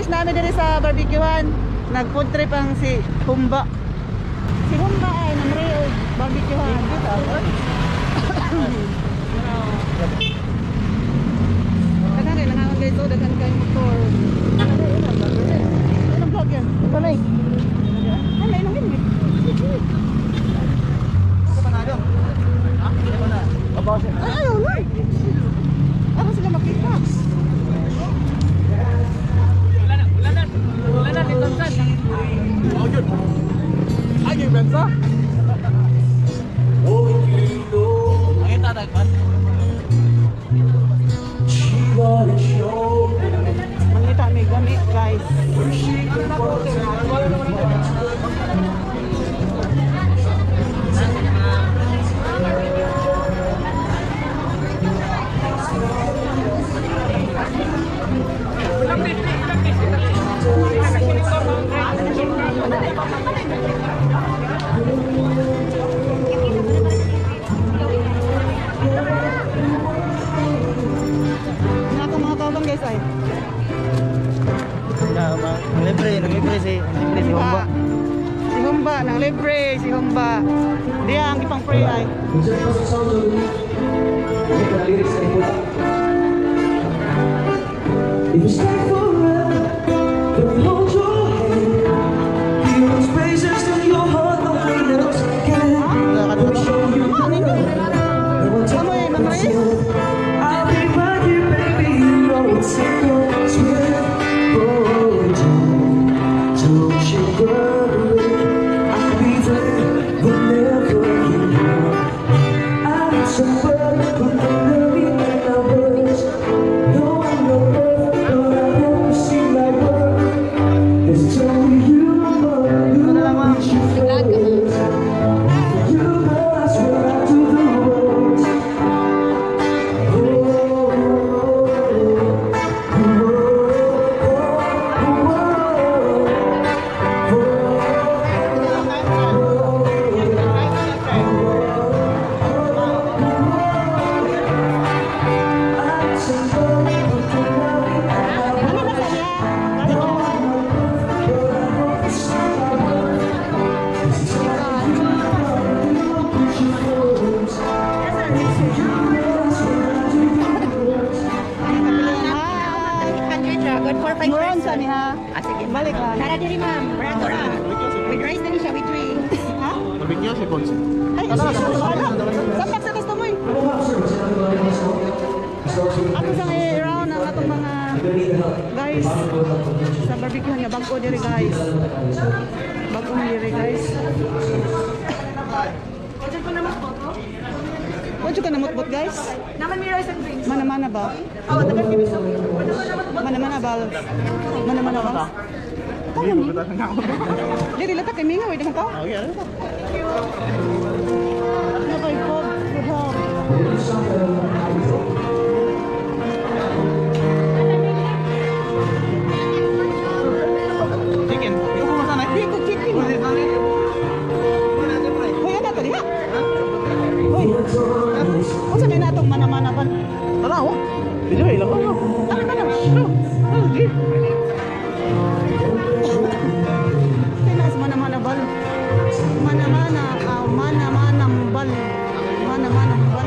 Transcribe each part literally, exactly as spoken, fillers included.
namin dito sa barbecuehan. Nag-food trip ang si Humba. Si Humba ay namreo barbecuehan. Dagan kay nangaon guys, so dagan kay motor. Ano vlog yan? Balay. Ano lang yun? Sa panalo. Ha? Hindi pa na. Ay, ayaw na. Ako sila makita. Wala na, wala na. Wala na, dito saan. Oh, yun. Ay, yung bensa. Ang itatagpan. Mangita may gamit, guys. Guys ay. Na, nang libre, nang libre si, nang libre si Humba. Si Humba, nang libre si Humba. Dia ang ipang free ay. If you stay forever, let me hold your hand. Feel those spaces in your heart, no one else can. Show you what I know. Kamu mamay. Meron sa niya. Ah, sige. Balik lang. Tara diri ma'am. Barato ra. With rice na ni siya with drink. Ha? Barbecue si Ponce. Ay, sampak sa gusto mo eh. Ako sa i-round ang atong mga guys sa barbecue nga bago diri guys. Bago diri guys. Diyan ko na magpoto. Kung ka namutbot guys? Naman may rice and drinks. Mana-mana ba? Oh, tagal kami sa. Mana-mana ba? Mana-mana ba? Kamu ni? Diri letak kay mingaw dengan kau? Okay, ano ba? Ano kay ko? Chicken. Yung kumasa na. Di ko chicken. Hoy, ada to diha. Hoy. Unsa may natong mana-mana ba? Tara ako. Dito ay lang ako. Ano ba na? Ah, di. Pinas mana-mana bal. Mana-mana, ah, mana-mana bal. Mana-mana bal.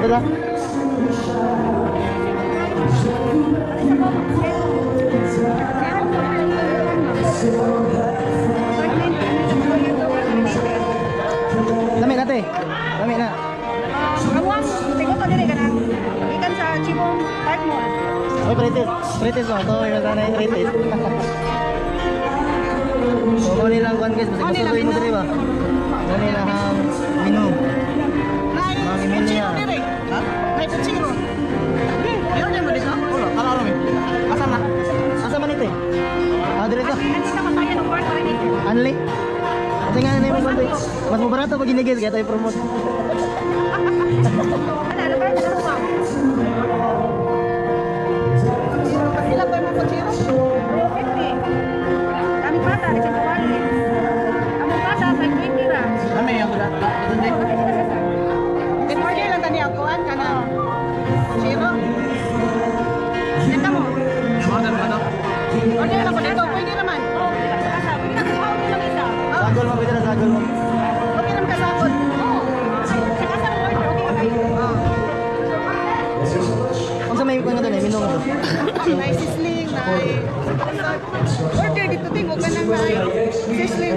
Dala. Lami na te. Lami na. Kamuang, tingko pa diri ka na. Ikan sa Chibong Park Mall. Oy, pretis. Pretis mo. Ito, yung sana yung pretis. So, kung nilang kuhan guys, basta gusto mo diri ba? Kung nilang menu. Mga Emilia. Ha? May puchiro. I-order mo dito? Wala, kala ko eh. Asan na? Asa man ito eh? Ah, diri ka. Hindi ka masaya ng Park Mall. Anli. Kasi nga na yung konti. Mas mabarato pag ginigil kaya tayo promote. Ano, ano ba yung mga? Ilan ba yung mga puchiro? fifty. Kami bata, kasi kumali. Kami bata, five twenty ra. Ano yung kuda? Ito din. In-order lang tani ako, an ka na. Puchiro. Ganda mo. Yung order mo ito? Order lang ko dito, pwede naman. Pwede na kuha ko lang isa. Sagol mo, pwede na sagol mo. Okay naman kasabot. Oo. Sa kasang order, okay ka kayo. Kung sa may kuhan nga doon eh, minong ito. May sisling, may... Order dito, ting. Huwag ka nang may sisling.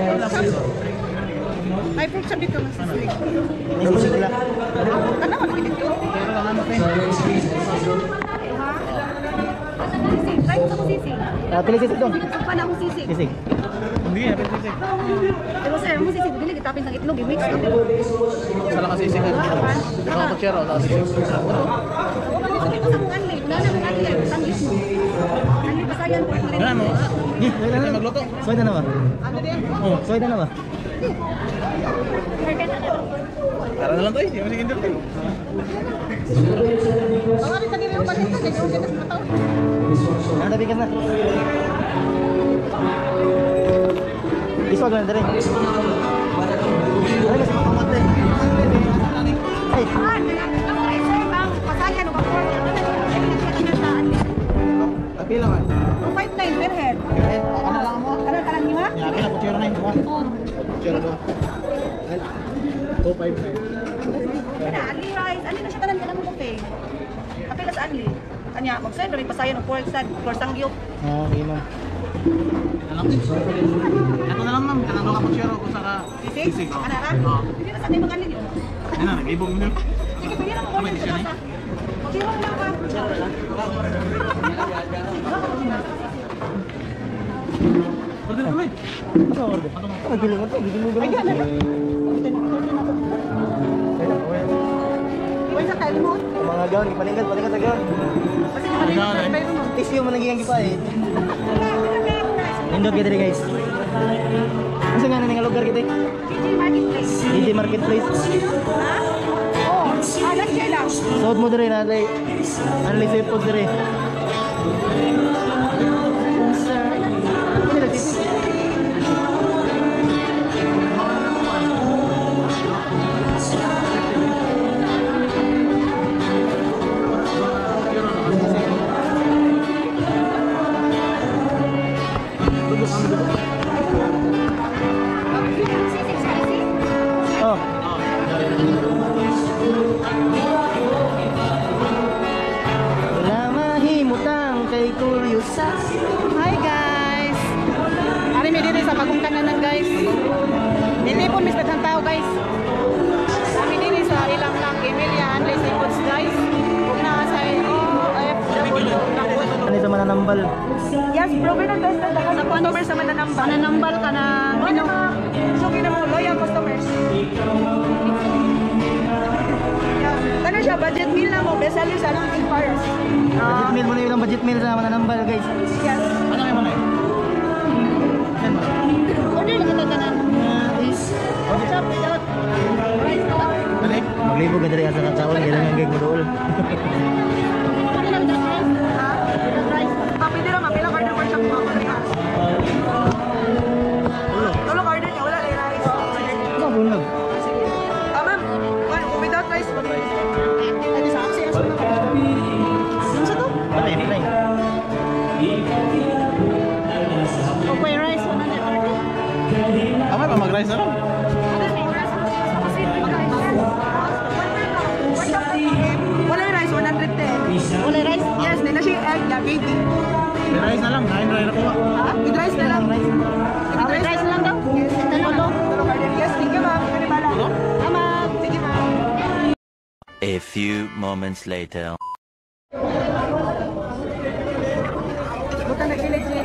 May fruit shop dito ng sisling. May gusto sila. Ano ka nagigit ko? Pero lang ano kayo? Sisig. Try mo sa kong sisig. Ah, pili sisig doon. Sisig pa na akong sisig. Sisig. Hindi, napit sisig. Pero sir, mo sisig. Dili, kitapin ng itlog. I-mix ko. Sala ka sisig. Ito ang kutsero, sala sisig. Huwag ka dito sa mong anli. Wala na mong anli. Tanggis mo. Anli, pasayan po. Ano mo? Gi, wait na Magluto. Sway na ba? Ano din? Oh, sway na ba? Tara na lang to eh. Hindi mo sige dito. Mga rin kanina yung balita. Hindi ko ganit mo tao. Ah, tabi ka na. Iswag lang dali. Dali kasi makamat eh. Ay, Pasayan o bako. Tapi lang eh. two five nine per head. Eh, ano lang mo? Ano ka lang niya? Yakin na kutsero na yun. Oo. Kutsero ba? two five nine. Kana, ali rice. Ali na siya tanan ka lang mo buffet. Kapila sa ali. Kanya, mag-send rin pasayan o pork sad. Pork sangyup. oh, okay ma'am. Ano? Ito na lang ma'am. Kanang ka kutsero kung saka Sisig? sisig. oh. Ano ka? Oo. Hindi na sa tayo mag-ali yun. Ano na, nag-ibog mo nyo. Sige, pwede na Kamay mag-order di sa siya na kasa. Mag-iwang lang ka. Order na kamay. Ano order? Ano bili mo to? Bili mo ba? Ayan, ano? Iwan sa kalimot. Mga gown, ipaningkat, paningkat sa gown. Kasi naman Ikaw, yung eh. mayroon mo. Tissue mo naging gipa eh. Indot kita guys. Kasi nga na nga lugar kita. D J Marketplace. D J Marketplace. Ha? Oo. Ah, last year lang. South mo dire na lay. Anli seafood dire. Ano lagi? Oh. Wala mahimutang kay Kuryusas. Hi guys! Ari may diri sa bagong kananan guys. Hindi po mislat ng tao guys. Kami diri sa ilang lang Emilia Anli Seafoods guys. Huwag na sa O F W. Ano sa mananambal? Yes, proven and tested ako sa customers sa mananambal. Mananambal ka na minu. So kita mo, loyal customers. Yeah. Ano siya, budget meal na mo, best seller sa lang Empires. Budget meal mo na yung budget meal sa mananambal guys. Yes. Ano kayo mo na yun? Order lang kita tanan. Is What's up, without rice ka lang. Balik. maglibog ka dire sa kataon, kailan nga gig mo dool. Pwede lang without rice? Ha? Without rice? Ah, pwede lang, mapilang order pa siya kung ako rin ha. Tulong order niya, wala lang rice. Ano bunog? Ah, ma'am, one, without rice, wag rice. Ano sa aksi, aksi na ka. Ano sa to? Patay, patay. Okay, rice, one hundred thirty. Amay pa mag-rice na lang. Ano, may rice? Kasi, mag-rice. One per cup. One cup. May na siya egg na baby. May rice na lang, kain na rin ako. Ha? I-rice na lang. I-rice na lang daw. Yes, hello. Yes, thank you ma'am. Tama. Sige ma'am. A few moments later. Bukan na kilig siya.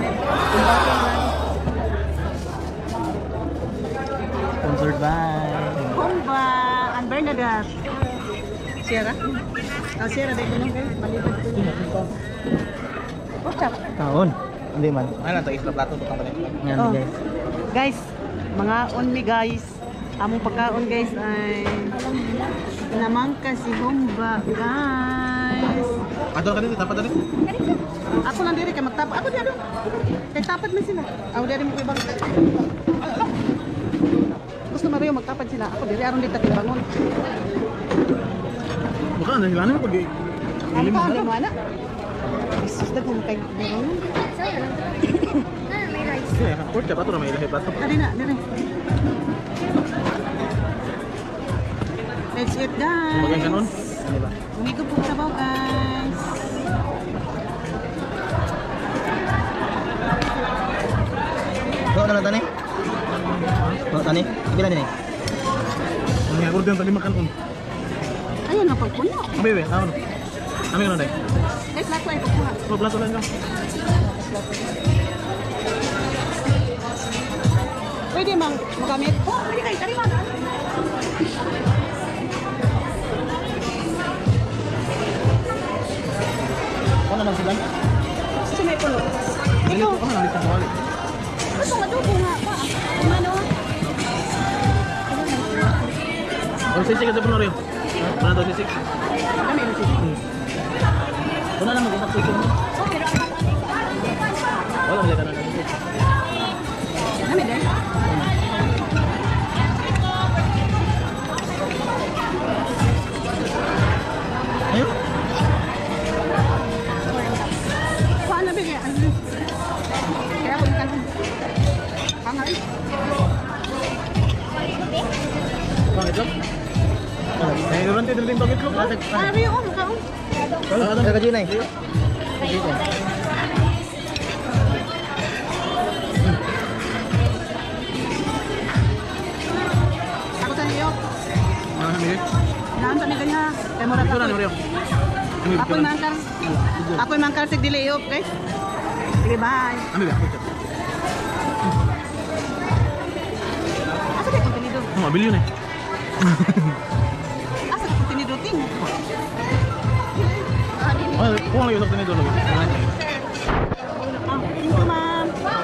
Sponsored by Humba and Bernadette. Sierra? Oh, Sierra, dahil ko lang kayo. Malipad ko lang. Pork taon. Hindi man. Ano lang, ito isla plato. Ito pang Yan Oh. guys. Guys, mga on me guys. Among pagkaon guys ay namangka si Humba guys. Patol ka dito, tapat na dito. Ako lang diri kay magtapad. Ako di ano. Kay tapad man sila. Ako diri mo kay bang. Gusto mariyo magtapad sila. Ako diri aron dito kay bangon. Buka, nahilanin mo pag Ang paano mo ana? Isus dag mo kay bangon. Sige, pork ka, pato na may ilahi plato. Dali na, dali. Let's eat guys. Bagay kanon. Umigo po sabaw guys. Bawa na lang tani. Bawa tani. Bila din eh. Ang nga gordon tali makan un. Ayun na pagpuno. Bebe, ano? Ami ka na dai. Eh, plato ay pagpuno. Oh, plato lang ka. Pwede mang magamit? Oh, pwede kayo. Tari man. Ano naman sila? Gusto may puno. Dito Ikaw, ka na dito mo. gusto nga doon nga pa. Ano? Oh, sisig ka sa puno rin. Ano to sisig? Kami yung sisi. Wala naman kung sisig mo. Wala mo ka na sisig. Kami din. Ayun. Kuhaan na bigay. Ano? Kaya ako yung kanon. Pangal. Pangit lang. Eh, durante din din pangit lang. Ah, Rio, oh, mukha oh. Ada ka Junay. Dito. Ako sa niyo. Ano kami? Naan sa niyo kanya. Kaya mo Ito na rata. ni Mario. Ako yung mangkar. Ako yung mangkar sig dili yop, guys. Sige, bye. Ano ba? Asa kayo kontenido? Oh, mabili yun eh. Asa kayo kontenido ting? Oh, kuha lang yung sakto nito. Ah, thank you, ma'am.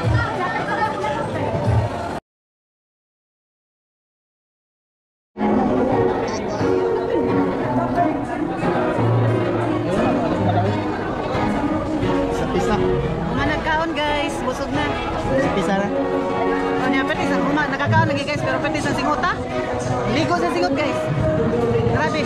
Sa pisa. Mga nagkaon, guys. Busog na. Sa pisa na. O niya, pwede sa uma. Nakakaon lagi, guys. Pero pwede sa singot, ha? Ligo sa singot, guys. Grabe.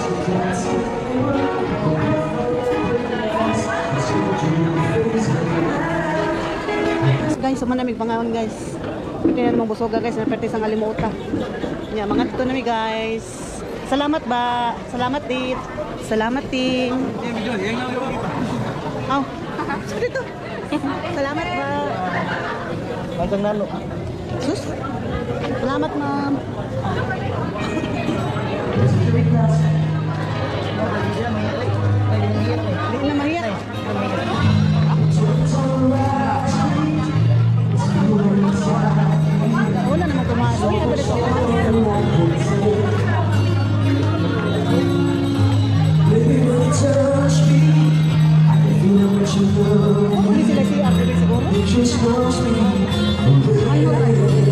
Guys, sama namin pangaon, guys. Pwede na namang busoga, guys. Na pwede sa ngalimuta. Nya, mga dito namin, guys. Salamat ba? Salamat, dit. Salamat, ting. Oh, sorry dito. Salamat ba? Magang nalo. Sus. Salamat, ma'am. Hindi na mahirap. Wala naman tumaas. Wala naman tumaas. Hindi sila si Apple siguro. Ay, wala.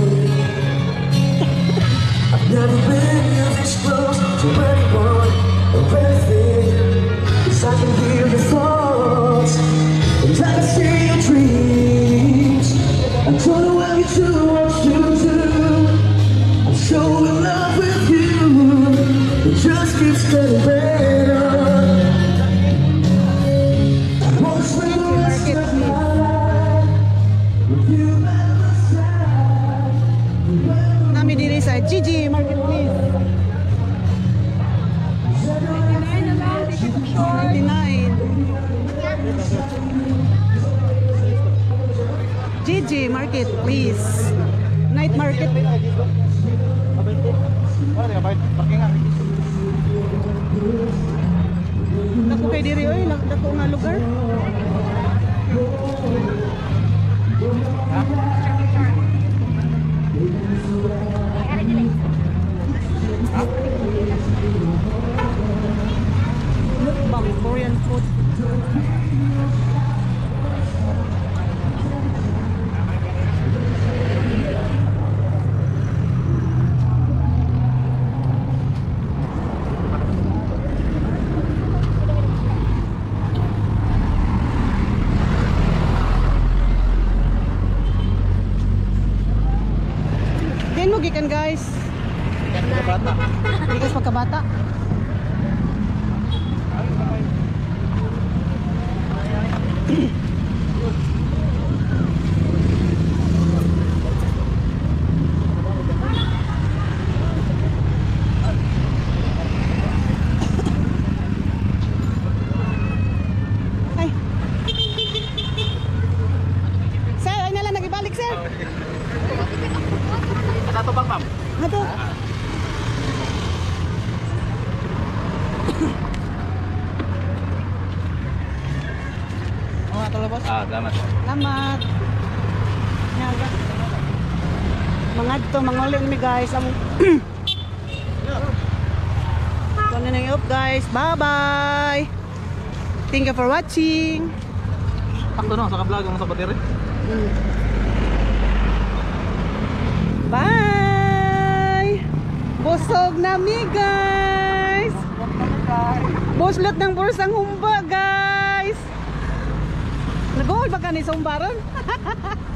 Never been this close to anyone or anything. 'Cause I can hear your thoughts and I can see your dreams. I don't know what you do, what you do. I'm so in love with you. It just keeps getting better. I won't spend the rest of my life with you by my side. Nami diri sa G G Marketplace. ninety-nine. G Market, please. Night market. Wala tayo bayad parking nga. Dako kay diri oy, dako nga lugar. Mukbang Korean food. Diyan mo gikan guys. Bata. Bigas pagkabata. Ay. Sir, ay na lang nagibalik sir. Satu bang, ma'am. Ato. Oh, ato labas. Ah, salamat. Salamat. Nyaga. Mga dito, mga ulit mi guys. Ang Ito na nang up guys. Bye bye. Thank you for watching. Takto no, sa ka-vlog mo sa battery. Mm. Bye! Busog na mi guys! Buslot ng bursang humba guys! Nag-uol ba ka ni sa humbaron?